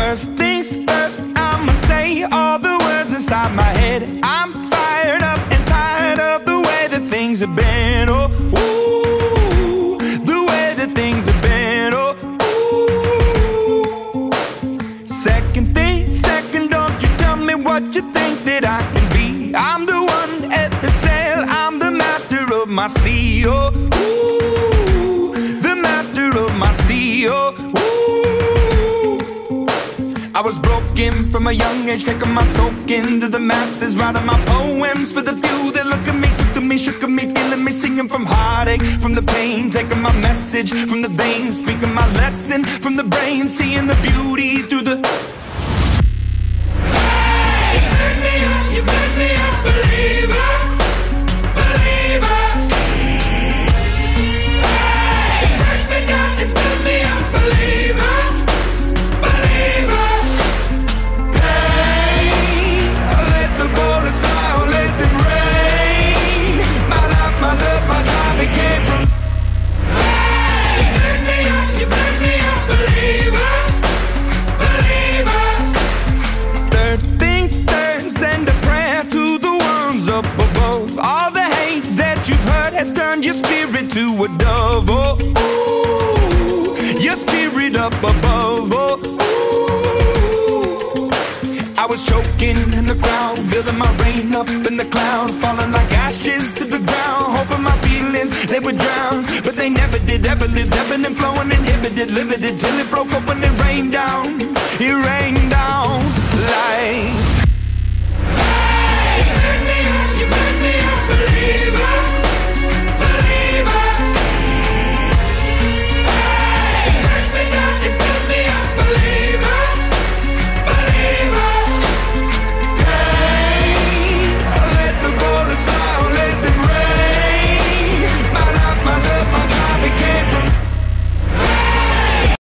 First things first, I'ma say all the words inside my head. I'm fired up and tired of the way that things have been. Oh, ooh, the way that things have been. Oh, ooh. Second thing, second, don't you tell me what you think that I can be. I'm the one at the sail, I'm the master of my sea. Oh, ooh, the master of my sea. Oh, ooh. I was broken from a young age, taking my soak into the masses, writing my poems for the few that look at me, took to me, shook at me, feeling me, singing from heartache, from the pain, taking my message from the veins, speaking my lesson from the brain, seeing the beauty through the... Hey, you burn me up, you burn me up, believer, believer. Hey, you burn me down, you burn me up, believer, believer. Has turned your spirit to a dove. Oh, ooh, your spirit up above. Oh, ooh. I was choking in the crowd, building my rain up in the cloud, falling like ashes to the ground, hoping my feelings they would drown, but they never did. Ever lived, ebbing and flowing, inhibited, limited,